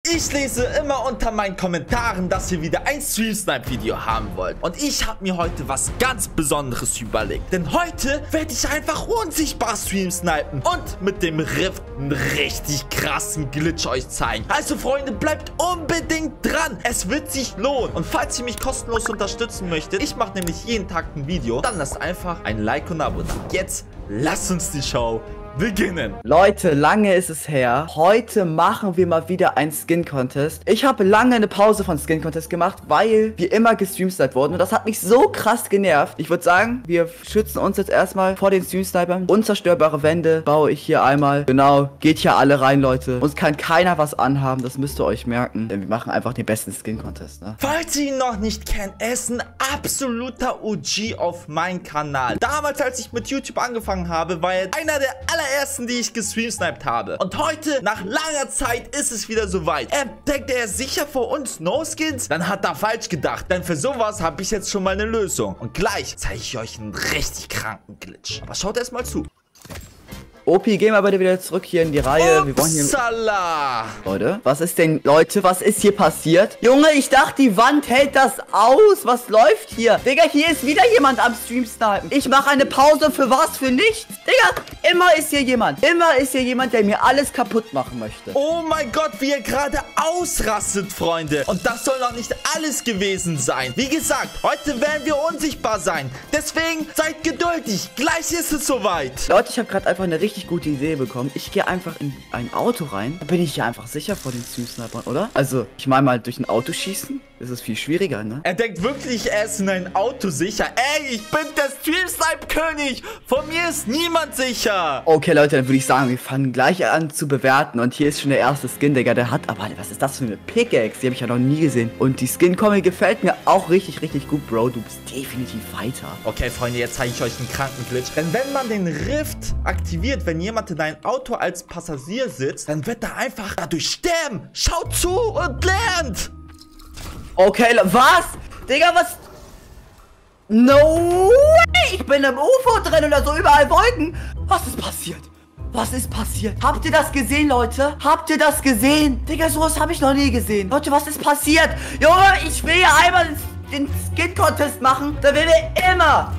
Ich lese immer unter meinen Kommentaren, dass ihr wieder ein Stream-Snipe-Video haben wollt. Und ich habe mir heute was ganz Besonderes überlegt. Denn heute werde ich einfach unsichtbar Stream-Snipen und mit dem Rift einen richtig krassen Glitch euch zeigen. Also Freunde, bleibt unbedingt dran. Es wird sich lohnen. Und falls ihr mich kostenlos unterstützen möchtet, ich mache nämlich jeden Tag ein Video, dann lasst einfach ein Like und ein Abo da. Jetzt lasst uns die Show beginnen. Leute, lange ist es her. Heute machen wir mal wieder einen Skin-Contest. Ich habe lange eine Pause von Skin-Contest gemacht, weil wir immer gestreamsniped wurden. Und das hat mich so krass genervt. Ich würde sagen, wir schützen uns jetzt erstmal vor den Streamsnipern. Unzerstörbare Wände baue ich hier einmal. Genau, geht hier alle rein, Leute. Uns kann keiner was anhaben, das müsst ihr euch merken. Denn wir machen einfach den besten Skin-Contest, ne? Falls ihr ihn noch nicht kennt, er ist ein absoluter OG auf meinem Kanal. Damals, als ich mit YouTube angefangen habe, war er einer der allerersten, die ich gestreamsniped habe. Und heute, nach langer Zeit, ist es wieder soweit. Denkt er sicher vor uns No-Skins? Dann hat er falsch gedacht. Denn für sowas habe ich jetzt schon mal eine Lösung. Und gleich zeige ich euch einen richtig kranken Glitch. Aber schaut erst mal zu. Opi, gehen wir bitte wieder zurück hier in die Reihe. Wir wollen hier... Leute, was ist denn, Leute, was ist hier passiert? Junge, ich dachte, die Wand hält das aus. Was läuft hier? Digga, hier ist wieder jemand am Stream-Snipen. Ich mache eine Pause für was? Für nichts? Digga, immer ist hier jemand. Immer ist hier jemand, der mir alles kaputt machen möchte. Oh mein Gott, wie er gerade ausrastet, Freunde. Und das soll noch nicht alles gewesen sein. Wie gesagt, heute werden wir unsichtbar sein. Deswegen seid geduldig. Gleich ist es soweit. Leute, ich habe gerade einfach eine richtig gute Idee bekommen. Ich gehe einfach in ein Auto rein. Da bin ich ja einfach sicher vor den Stream-Snipern, oder? Also, ich meine mal durch ein Auto schießen. Das ist viel schwieriger, ne? Er denkt wirklich, er ist in ein Auto sicher. Ey, ich bin der Stream-Snipe-König. Von mir ist niemand sicher. Okay, Leute, dann würde ich sagen, wir fangen gleich an zu bewerten. Und hier ist schon der erste Skin, Digga. Der hat, aber was ist das für eine Pickaxe? Die habe ich ja noch nie gesehen. Und die Skin-Kombi gefällt mir auch richtig, richtig gut, Bro. Du bist definitiv weiter. Okay, Freunde, jetzt zeige ich euch einen kranken Glitch. Denn wenn man den Rift aktiviert, wenn jemand in ein Auto als Passagier sitzt, dann wird er einfach dadurch sterben. Schaut zu und lernt. Okay, was? Digga, was? No way! Ich bin im UFO drin oder so, überall Wolken. Was ist passiert? Was ist passiert? Habt ihr das gesehen, Leute? Habt ihr das gesehen? Digga, sowas habe ich noch nie gesehen. Leute, was ist passiert? Junge, ich will hier einmal den Skin-Contest machen. Da will mir immer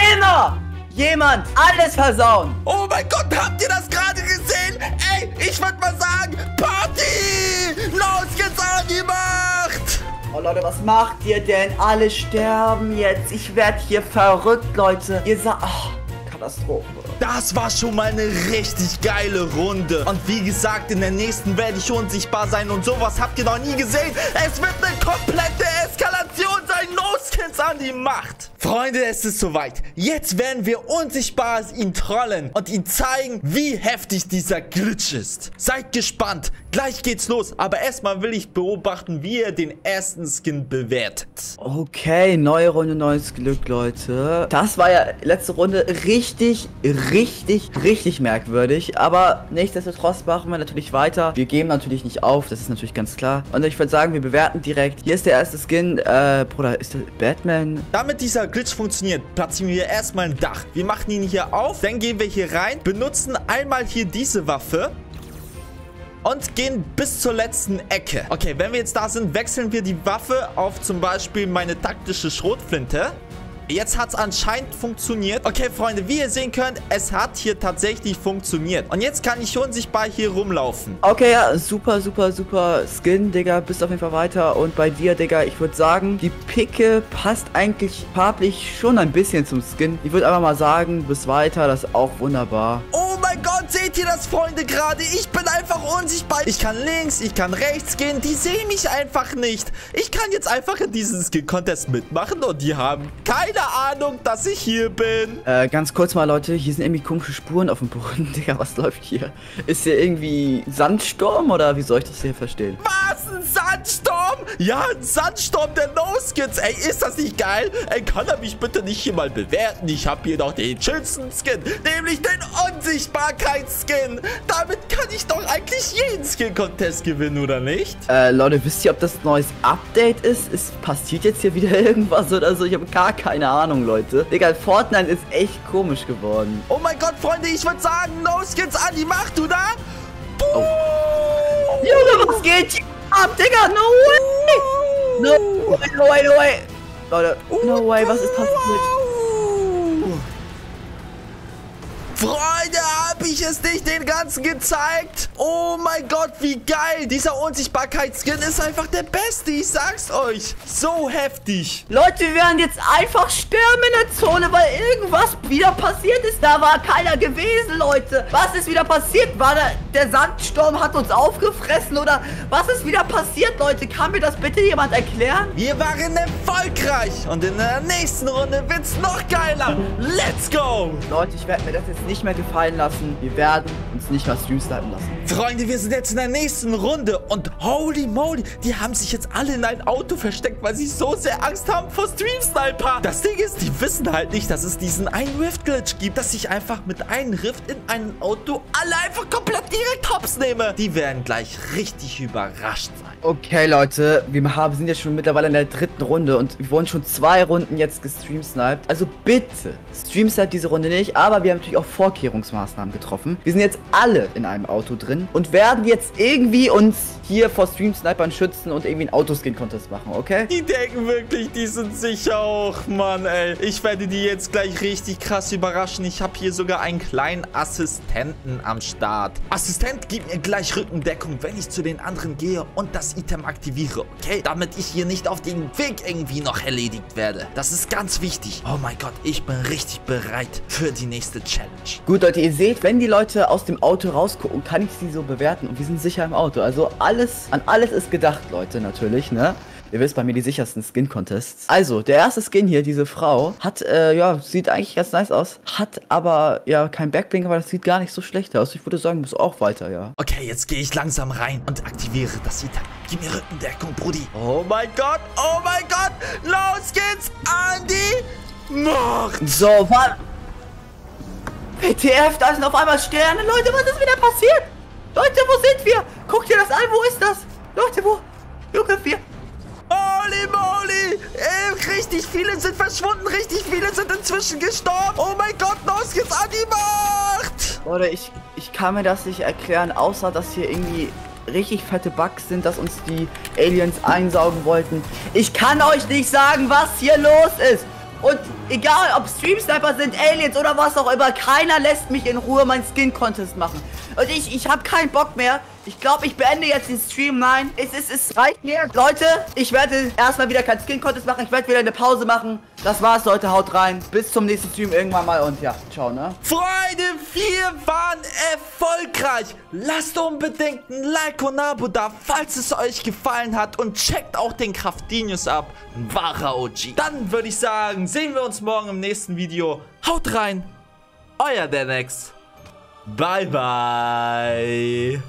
jemand alles versauen. Oh mein Gott, habt ihr das gerade gesehen? Ey, ich würde mal sagen, Party! Los, jetzt an die Macht! Oh Leute, was macht ihr denn? Alle sterben jetzt. Ich werde hier verrückt, Leute. Ihr sagt... Oh, Katastrophe. Das war schon mal eine richtig geile Runde. Und wie gesagt, in der nächsten werde ich unsichtbar sein. Und sowas habt ihr noch nie gesehen. Es wird eine komplette Eskalation sein. No-Skins an die Macht. Freunde, es ist soweit. Jetzt werden wir unsichtbar ihn trollen und ihn zeigen, wie heftig dieser Glitch ist. Seid gespannt. Gleich geht's los. Aber erstmal will ich beobachten, wie er den ersten Skin bewertet. Okay, neue Runde, neues Glück, Leute. Das war ja letzte Runde richtig merkwürdig. Aber nichtsdestotrotz machen wir natürlich weiter. Wir geben natürlich nicht auf, das ist natürlich ganz klar. Und ich würde sagen, wir bewerten direkt. Hier ist der erste Skin. Bruder, ist das Batman? Damit dieser Glitch funktioniert, platzieren wir erstmal ein Dach. Wir machen ihn hier auf, dann gehen wir hier rein, benutzen einmal hier diese Waffe und gehen bis zur letzten Ecke. Okay, wenn wir jetzt da sind, wechseln wir die Waffe auf zum Beispiel meine taktische Schrotflinte. Jetzt hat es anscheinend funktioniert. Okay, Freunde, wie ihr sehen könnt, es hat hier tatsächlich funktioniert. Und jetzt kann ich unsichtbar hier rumlaufen. Okay, ja, super Skin, Digga. Bist auf jeden Fall weiter. Und bei dir, Digga, ich würde sagen, die Picke passt eigentlich farblich schon ein bisschen zum Skin. Ich würde einfach mal sagen, bis weiter, das ist auch wunderbar. Oh mein Gott, seht ihr das, Freunde, gerade? Ich bin einfach unsichtbar. Ich kann links, ich kann rechts gehen. Die sehen mich einfach nicht. Ich kann jetzt einfach in diesem Skin-Contest mitmachen und die haben keine Ahnung, dass ich hier bin. Ganz kurz mal, Leute. Hier sind irgendwie komische Spuren auf dem Boden. Digga, was läuft hier? Ist hier irgendwie Sandsturm oder wie soll ich das hier verstehen? Was? Ein Sandsturm? Ja, ein Sandsturm der No-Skins. Ey, ist das nicht geil? Ey, kann er mich bitte nicht hier mal bewerten? Ich habe hier noch den schönsten Skin, nämlich den Unsichtbarkeits-Skin. Damit kann ich doch eigentlich jeden Skin-Contest gewinnen, oder nicht? Leute, wisst ihr, ob das ein neues Update ist? Passiert jetzt hier wieder irgendwas oder so? Ich habe gar keine Ahnung, Leute. Digga, Fortnite ist echt komisch geworden. Oh mein Gott, Freunde, ich würde sagen, No-Skins an die Macht, oder? Oh. Junge, was geht hier Arm, Digga, no way! No way, no way, no way! Leute, no way, was ist passiert? Freunde, hab ich es nicht den ganzen gezeigt? Oh mein Gott, wie geil. Dieser Unsichtbarkeitsskin ist einfach der beste, ich sag's euch. So heftig. Leute, wir werden jetzt einfach sterben in der Zone, weil irgendwas wieder passiert ist. Da war keiner gewesen, Leute. Was ist wieder passiert? War der Sandsturm hat uns aufgefressen oder was ist wieder passiert, Leute? Kann mir das bitte jemand erklären? Wir waren erfolgreich und in der nächsten Runde wird's noch geiler. Let's go. Leute, ich werde mir das jetzt nicht mehr gefallen lassen. Wir werden uns nicht mehr streamsnipen lassen. Freunde, wir sind jetzt in der nächsten Runde und holy moly, die haben sich jetzt alle in ein Auto versteckt, weil sie so sehr Angst haben vor Stream-Sniper. Das Ding ist, die wissen halt nicht, dass es diesen einen Rift-Glitch gibt, dass ich einfach mit einem Rift in einem Auto alle einfach komplett direkt hops nehme. Die werden gleich richtig überrascht sein. Okay, Leute, wir sind jetzt schon mittlerweile in der 3. Runde und wir wurden schon 2 Runden jetzt gestreamsniped. Also bitte, streamsnipe diese Runde nicht, aber wir haben natürlich auch Vorkehrungsmaßnahmen getroffen. Wir sind jetzt alle in einem Auto drin und werden jetzt irgendwie uns hier vor Stream-Snipern schützen und irgendwie einen Autoskin-Contest machen, okay? Die denken wirklich, die sind sicher auch, Mann, ey. Ich werde die jetzt gleich richtig krass überraschen. Ich habe hier sogar einen kleinen Assistenten am Start. Assistent, gib mir gleich Rückendeckung, wenn ich zu den anderen gehe und das Item aktiviere, okay? Damit ich hier nicht auf den Weg irgendwie noch erledigt werde. Das ist ganz wichtig. Oh mein Gott, ich bin richtig bereit für die nächste Challenge. Gut, Leute, ihr seht, wenn die Leute aus dem Auto rausgucken, kann ich sie so bewerten und wir sind sicher im Auto. Also an alles ist gedacht, Leute, natürlich, ne? Ihr wisst bei mir die sichersten Skin-Contests. Also, der erste Skin hier, diese Frau, hat, ja, sieht eigentlich ganz nice aus. Hat aber, ja, kein Backblink, aber das sieht gar nicht so schlecht aus. Ich würde sagen, bis auch weiter, ja. Okay, jetzt gehe ich langsam rein und aktiviere das Item. Gib mir Rückendeckung, Brudi. Oh mein Gott, oh mein Gott. Los geht's an die Macht. So, warte. WTF, da sind auf einmal Sterne. Leute, was ist wieder passiert? Leute, wo sind wir? Guckt ihr das an, wo ist das? Leute, wo? Junge, wir... Holy moly! Richtig viele sind verschwunden, richtig viele sind inzwischen gestorben. Oh mein Gott, los geht's an die Macht! Leute, ich kann mir das nicht erklären, außer dass hier irgendwie richtig fette Bugs sind, dass uns die Aliens einsaugen wollten. Ich kann euch nicht sagen, was hier los ist. Und egal, ob Stream-Sniper sind, Aliens oder was auch immer, keiner lässt mich in Ruhe meinen Skin-Contest machen. Und ich habe keinen Bock mehr. Ich glaube, ich beende jetzt den Stream. Nein, es reicht mir. Leute, ich werde erstmal wieder keinen Skin-Contest machen. Ich werde wieder eine Pause machen. Das war's, Leute. Haut rein. Bis zum nächsten Stream irgendwann mal. Und ja, ciao, ne? Freunde, wir waren erfolgreich. Lasst unbedingt ein Like und ein Abo da, falls es euch gefallen hat. Und checkt auch den Kraftinius ab. Ein wahrer OG. Dann würde ich sagen, sehen wir uns morgen im nächsten Video. Haut rein. Euer Dennex. Bye, bye.